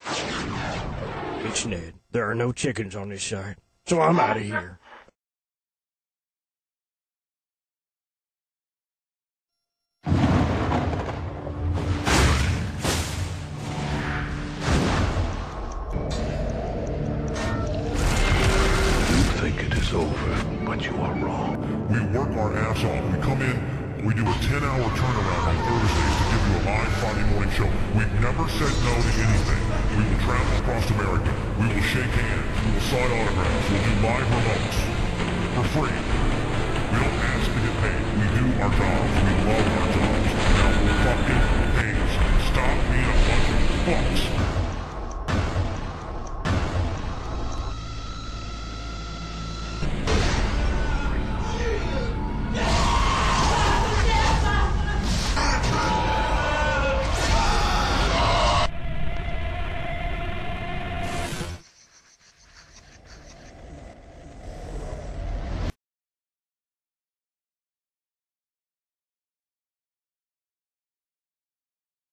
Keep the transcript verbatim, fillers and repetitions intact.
It's Ned. There are no chickens on this side, so I'm out of here. Over, but you are wrong. We work our ass off. We come in, we do a ten hour turnaround on Thursdays to give you a live Friday morning show. We've never said no to anything. We will travel across America. We will shake hands. We will sign autographs. We'll do live remotes. For free. We don't ask to get paid. We do our jobs. We love our jobs. Now we're fucking pays. Stop being a bunch of fucks.